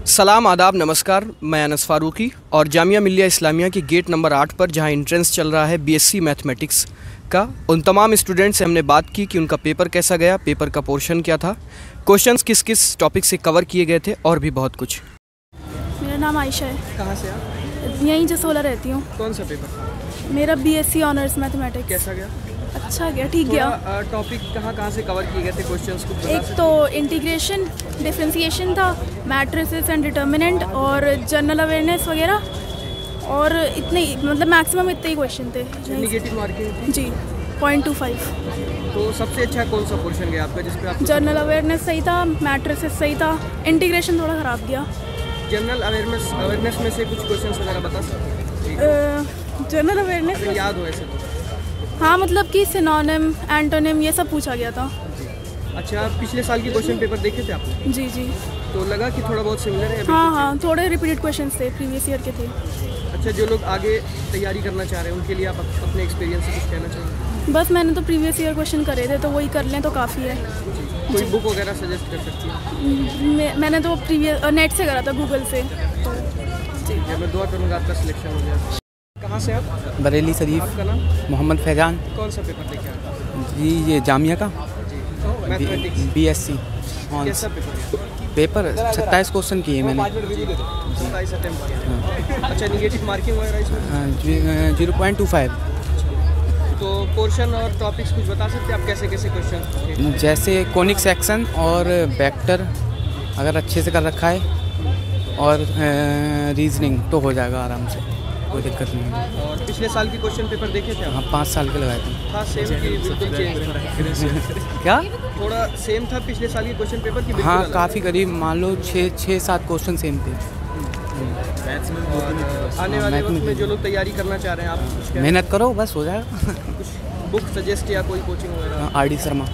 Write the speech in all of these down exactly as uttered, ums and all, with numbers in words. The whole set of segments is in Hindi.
सलाम आदाब नमस्कार, मैं अनस फ़ारूकी और जामिया मिल्लिया इस्लामिया की गेट नंबर आठ पर जहां एंट्रेंस चल रहा है बीएससी मैथमेटिक्स का, उन तमाम स्टूडेंट्स से हमने बात की कि उनका पेपर कैसा गया, पेपर का पोर्शन क्या था, क्वेश्चंस किस किस टॉपिक से कवर किए गए थे और भी बहुत कुछ। मेरा नाम आयशा है। कहाँ से आप? यहीं जसोला रहती हूँ। कौन सा पेपर था? मेरा बीएससी ऑनर्स मैथमेटिक्स। कैसा गया? अच्छा गया, ठीक गया। टॉपिक कहाँ कहाँ से कवर किए गए थे क्वेश्चंस को बता एक सकते? तो इंटीग्रेशन, डिफरेंशिएशन था, मैट्रिसेस एंड डिटर्मिनेंट और जनरल अवेयरनेस वगैरह, और इतने मतलब मैक्सिमम इतने ही क्वेश्चन थे। नेगेटिव मार्किंग जी पॉइंट टू फाइव। तो सबसे अच्छा कौन सा पोर्शन गया आपका जिसपे आप? जनरल अवेयरनेस सही था, मैट्रिसेस सही था, इंटीग्रेशन थोड़ा ख़राब गया। जनरल अवेयरनेस अवेयरनेस में से कुछ क्वेश्चंस वगैरह बता सकते हैं? जनरल अवेयरनेस अगर याद हो ऐसे तो। हाँ, मतलब कि सिनोनिम, एंटोनिम ये सब पूछा गया था। अच्छा, पिछले साल के क्वेश्चन पेपर देखे थे आपने? जी जी। तो लगा कि थोड़ा बहुत सिमिलर है? हाँ हाँ, थोड़े रिपीटेड क्वेश्चंस थे, प्रीवियस ईयर के थे। अच्छा, जो लोग आगे तैयारी करना चाह रहे हैं उनके लिए आप अपने एक्सपीरियंस से कुछ कहना चाहेंगे? बस मैंने तो प्रीवियस ईयर क्वेश्चन करे थे, तो वही कर लें तो काफ़ी है। कोई बुक वगैरह सजेस्ट कर सकती है? मैं, मैंने तो प्रीवियस नेट से करा था, गूगल से। तो जी, मैं दुआ करूँगा आपका सिलेक्शन हो जाए। कहाँ से आप? बरेली शरीफ। आपका नाम? मोहम्मद फैजान। कौन सा पेपर लेके आए? जी ये जामिया का मैथमेटिक्स। बीएससी कैसा पेपर? पेपर सत्ताईस क्वेश्चन किए मैंने। सत्ताईस अटेम्प्ट किए। अच्छा, नेगेटिव मार्किंग वगैरह इसमें? Zero point two five. तो पोर्शन और टॉपिक्स कुछ बता सकते हैं आप, कैसे कैसे क्वेश्चन? जैसे कोनिक सेक्शन और वेक्टर अगर अच्छे से कर रखा है और रीजनिंग तो हो जाएगा आराम से, कोई दिक्कत नहीं है। और पिछले साल के क्वेश्चन पेपर देखे थे आप? हाँ, पाँच साल के लगाए थे। था सेम कि बिल्कुल चेंज? क्या थोड़ा सेम था पिछले साल के क्वेश्चन पेपर की? हाँ, काफ़ी करीब, मान लो छः छः सात क्वेश्चन सेम थे। आने वाले वक्त में जो लोग तैयारी करना चाह रहे हैं, आप कुछ क्या मेहनत करो, बस हो जाएगा। कुछ बुक सजेस्ट या कोई कोचिंग वगैरह? R D Sharma.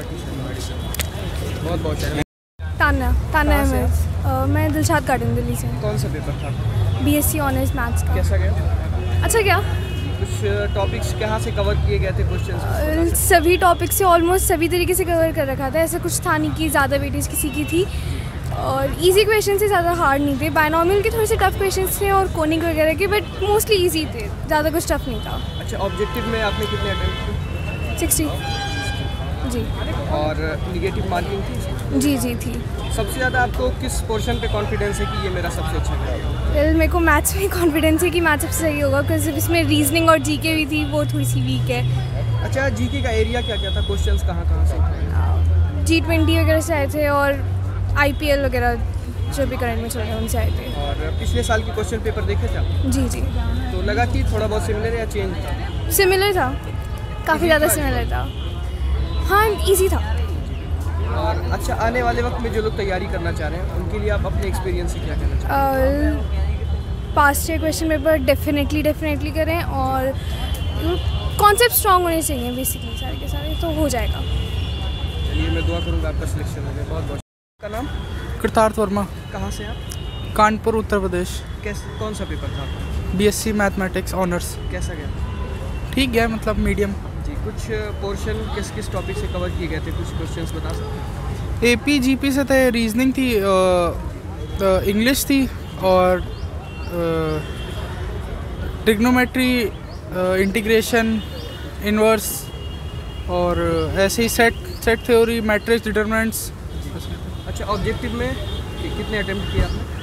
बहुत बहुत शुक्रिया। ताना ताना कहाँ से है मैं मैं दिलशाद गार्डन दिल्ली से। कौन सा पेपर था? बीएससी ऑनर्स मैथ्स का। कैसा गया? अच्छा गया। कुछ टॉपिक्स कहाँ से कवर किए गए थे क्वेश्चंस? सभी टॉपिक से ऑलमोस्ट सभी तरीके से कवर कर रखा था। ऐसा कुछ था नहीं कि ज़्यादा वेटेज किसी की थी, और इजी क्वेश्चन से ज़्यादा हार्ड नहीं थे। बायनॉमियल के थोड़े से टफ क्वेश्चंस थे और कोनिक वगैरह के, बट मोस्टली इजी थे, ज़्यादा कुछ टफ नहीं था। अच्छा, ऑब्जेक्टिव में आपने कितने अटेम्प्ट किए? सिक्सटी। जी। और नेगेटिव मार्किंग थी? जी जी थी। सबसे ज़्यादा आपको किस पोर्शन पे कॉन्फिडेंस है कि ये मेरा सबसे अच्छा है? वेल, मेरे को मैथ्स में कॉन्फिडेंस है कि मैथ्स सबसे सही होगा, बिकॉज इसमें रीजनिंग और जीके भी थी, वो थोड़ी सी वीक है। अच्छा, जीके का एरिया क्या क्या था? क्वेश्चंस कहाँ कहाँ से? जी ट्वेंटी वगैरह से आए थे और आईपीएल वगैरह जो भी करंट में चल रहे हैं उनसे आए थे। और पिछले साल के क्वेश्चन पेपर देखे थे आप? जी जी। तो लगा कि थोड़ा बहुत सिमिलर या चेंज था? सिमिलर था, काफ़ी ज़्यादा सिमिलर था। हाँ, इजी था। और अच्छा, आने वाले वक्त में जो लोग तैयारी करना चाह रहे हैं उनके लिए आप अपने एक्सपीरियंस से क्या कहना चाहेंगे? Past year question paper definitely definitely करें, और कॉन्सेप्ट स्ट्रॉन्ग होने चाहिए बेसिकली सारे के सारे, तो हो जाएगा। चलिए, मैं दुआ करूँगा आपका सिलेक्शन हो जाए। बहुत बहुत। का नाम? कृतार्थ वर्मा। कहाँ से आप? कानपुर, उत्तर प्रदेश। कैसे, कौन सा पेपर था आपका? BSc mathematics honours. कैसा गया? ठीक गया, मतलब मीडियम। जी, कुछ पोर्शन किस किस टॉपिक से कवर किए गए थे, कुछ क्वेश्चंस बता सकते हैं? एपी जीपी से थे, रीजनिंग थी, इंग्लिश थी, और ट्रिग्नोमेट्री, इंटीग्रेशन, इन्वर्स, और ऐसे ही set set theory, matrix, determinants. अच्छा, ऑब्जेक्टिव में कितने अटेम्प्ट किए आपने?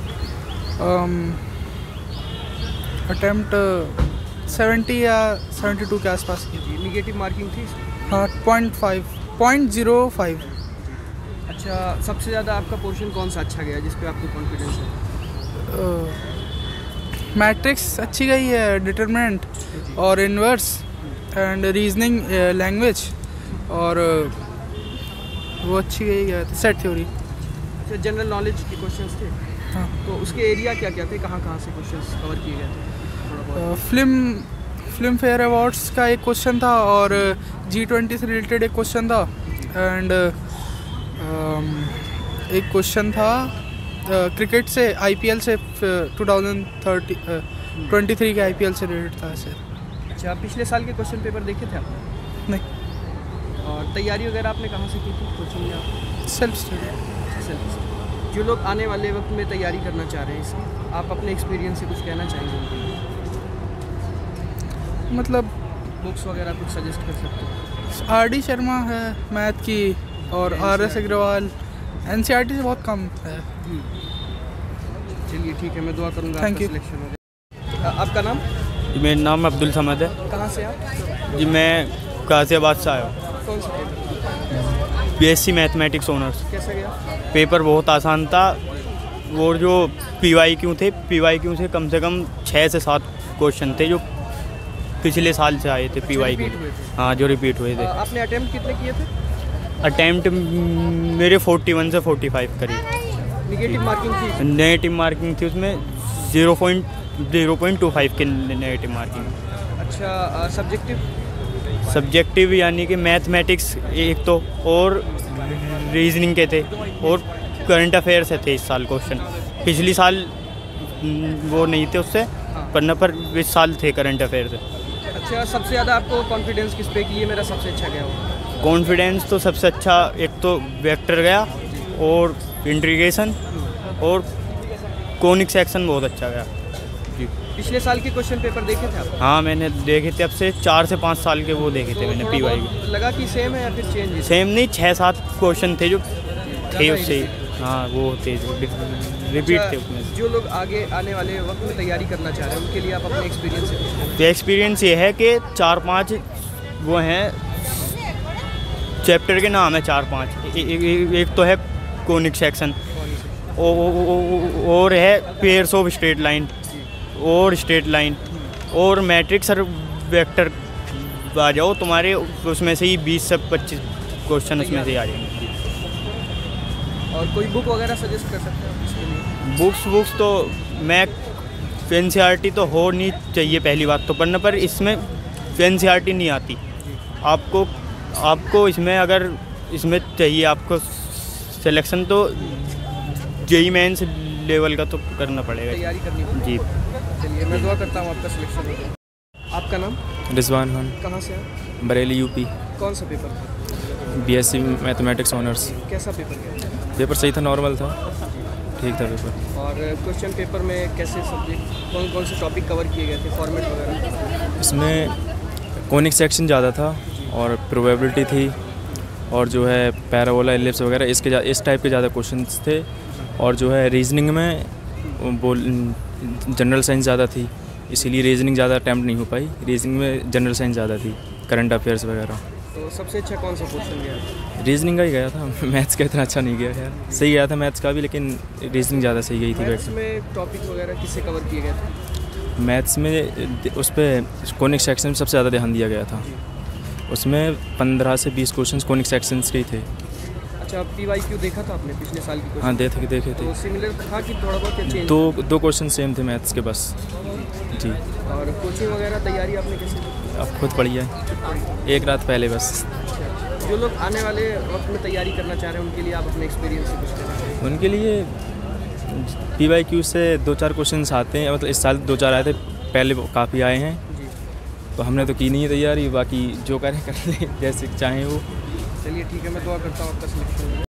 अटेम्प्ट सेवेंटी या सेवेंटी टू के आसपास की। जी, निगेटिव मार्किंग थी? हाँ, point five point zero five. अच्छा, सबसे ज़्यादा आपका पोर्शन कौन सा अच्छा गया जिस पे आपको कॉन्फिडेंस है? मैट्रिक्स अच्छी गई है, डिटरमिनेंट और इन्वर्स एंड रीजनिंग लैंग्वेज, और वो अच्छी गई है, सेट थ्योरी। अच्छा, जनरल नॉलेज के क्वेश्चंस थे? हाँ। तो उसके एरिया क्या क्या थे, कहाँ कहाँ से क्वेश्चंस कवर किए गए थे? थोड़ा बहुत। फिल्म फिल्म फेयर अवार्ड्स का एक क्वेश्चन था, और जी ट्वेंटी से रिलेटेड एक क्वेश्चन था, एंड एक क्वेश्चन था क्रिकेट से, आईपीएल से, two thousand thirty twenty three के आईपीएल से रिलेटेड था सर। अच्छा, पिछले साल के क्वेश्चन पेपर देखे थे आपने? नहीं। और तैयारी वगैरह आपने कहाँ से की थी, कोचिंग या? Self study. Self study. जो लोग आने वाले वक्त में तैयारी करना चाह रहे हैं इसकी, आप अपने एक्सपीरियंस से कुछ कहना चाहेंगे उनके लिए? मतलब बुक्स वगैरह कुछ सजेस्ट कर सकते हो? आर डी शर्मा है मैथ की, और R S Agarwal. N C R T से बहुत कम है। चलिए ठीक है, मैं दुआ करूँगा Thank आपका you. सिलेक्शन हो जाए। आपका नाम? जी मेरा नाम अब्दुल समद है। कहाँ से आप? जी मैं गाज़ियाबाद से आया हूँ। कौन सा पेपर? BSc mathematics honours. कैसा गया? पेपर बहुत आसान था। वो जो पीवाई क्यू थे पीवाई क्यू से कम से कम छः से सात क्वेश्चन थे जो पिछले साल से आए थे पीवाई क्यू। repeat हुए थे? हाँ, जो रिपीट हुए थे। अ, आपने अटेम्प्ट कितने किए थे? अटैम्प्ट मेरे इकतालीस से पैंतालीस करीब। निगेटिव मार्किंग थी? नेगेटिव मार्किंग थी उसमें zero point zero point two five की नेगेटिव मार्किंग। अच्छा, सब्जेक्टिव? सब्जेक्टिव यानी कि मैथमेटिक्स एक तो, और रीजनिंग के थे, और करंट अफेयर से थे इस साल क्वेश्चन। पिछली साल न, वो नहीं थे उससे, पढ़ना पर इस साल थे करंट अफेयर से। अच्छा, सबसे ज़्यादा आपको कॉन्फिडेंस किस पे कि ये मेरा सबसे अच्छा गया हो? कॉन्फिडेंस तो सबसे अच्छा एक तो वेक्टर गया, और इंटीग्रेशन, और कोनिक सेक्शन बहुत अच्छा गया जी। पिछले साल के क्वेश्चन पेपर देखे थे आप? हाँ, मैंने देखे थे, अब से चार से पाँच साल के वो देखे थे तो मैंने थोड़ा पी वाई बहुत लगा कि सेम है या फिर चेंज है? सेम नहीं, छः सात क्वेश्चन थे जो थे उससे। हाँ, वो थे रिपीट थे उसमें। अच्छा, जो लोग आगे आने वाले वक्त में तैयारी करना चाह रहे हैं उनके लिए आप अपने एक्सपीरियंस से कुछ कहें? तो एक्सपीरियंस ये है कि चार पांच वो हैं चैप्टर के नाम है, चार पांच। ए, ए, ए, एक तो है कोनिक सेक्शन, और है पेयर्स ऑफ स्ट्रेट लाइन, और स्ट्रेट लाइन, और मैट्रिक्स और वेक्टर आ जाओ तुम्हारे उसमें से ही बीस से पच्चीस क्वेश्चन उसमें से ही आ जाएंगे। और कोई बुक वगैरह सजेस्ट कर सकते हैं आप इसके लिए? बुक्स बुक्स तो मैं एन सी आर टी तो हो नहीं चाहिए पहली बात तो पढ़ना, पर इसमें एन सी आर टी नहीं आती आपको। आपको इसमें अगर इसमें चाहिए आपको सिलेक्शन, तो जेई मेंस लेवल का तो करना पड़ेगा, तैयारी करनी पड़ेगी। जी। चलिए, मैं दुआ करता हूँ आपका सिलेक्शन हो जाए। आपका नाम? रिजवान खान, कहाँ से आप? बरेली यूपी। कौन सा पेपर था? BSc mathematics honours. कैसा पेपर गया? पेपर सही था, नॉर्मल था, ठीक था पेपर। और क्वेश्चन पेपर में कैसे सब्जेक्ट, कौन कौन से टॉपिक कवर किए गए थे, फॉर्मेट वगैरह? इसमें कोनिक सेक्शन ज़्यादा था, और प्रोबेबिलिटी थी, और जो है पैराबोला, एलिप्स वगैरह इसके इस टाइप के ज़्यादा क्वेश्चंस थे। और जो है रीजनिंग में वो जनरल साइंस ज़्यादा थी, इसीलिए रीजनिंग ज़्यादा अटैम्प्ट नहीं हो पाई। रीजनिंग में जनरल साइंस ज़्यादा थी, करंट अफेयर्स वगैरह। तो सबसे अच्छा कौन सा क्वेश्चन गया? रीजनिंग का ही गया था, मैथ्स का इतना अच्छा नहीं गया यार। सही गया था मैथ्स का भी, लेकिन रीजनिंग ज़्यादा सही गई थी। मैथ्स में टॉपिक वगैरह किससे कवर किए गए थे? मैथ्स में उस पर कोनिक सेक्शन में सबसे ज़्यादा ध्यान दिया गया था। उसमें पंद्रह से बीस क्वेश्चन कोनिक सेक्शंस के ही थे। अच्छा, पी वाई क्यू देखा था आपने पिछले साल की क्वेश्चन? हाँ, देखे देखे थे। तो सिमिलर था कि थोड़ा बहुत क्या चेंज? दो दो क्वेश्चन सेम थे मैथ्स के बस जी। और कोचिंग वगैरह तैयारी आपने कैसे की? अब खुद पढ़ी है, एक रात पहले बस। जो लोग आने वाले वक्त में तैयारी करना चाह रहे हैं उनके लिए आप अपने एक्सपीरियंस से कुछ कहना चाहेंगे? उनके लिए पी वाई क्यू से दो चार क्वेश्चन आते हैं, मतलब इस साल दो चार आए थे, पहले काफ़ी आए हैं। जी। तो हमने तो की नहीं है तैयारी, बाकी जो करें कर लें, जैसे चाहें वो। चलिए ठीक है, मैं दुआ करता हूँ आपका सिलेक्शन हो जाए।